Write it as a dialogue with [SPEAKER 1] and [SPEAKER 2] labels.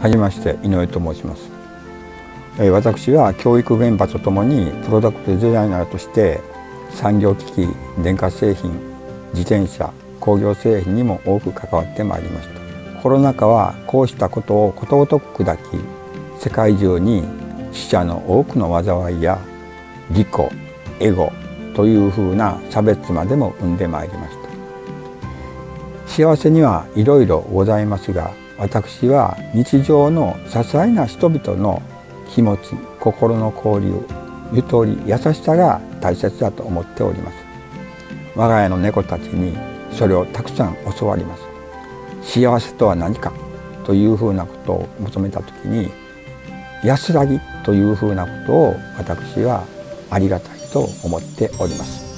[SPEAKER 1] はじめまして、井上と申します。私は教育現場とともにプロダクトデザイナーとして産業機器、電化製品、自転車、工業製品にも多く関わってまいりました。コロナ禍はこうしたことをことごとく砕き、世界中に死者の多くの災いや利己、エゴというふうな差別までも生んでまいりました。幸せにはいろいろございますが、私は日常の些細な人々の気持ち、心の交流、ゆとり、優しさが大切だと思っております。我が家の猫たちにそれをたくさん教わります。幸せとは何かというふうなことを求めたときに、安らぎというふうなことを私はありがたいと思っております。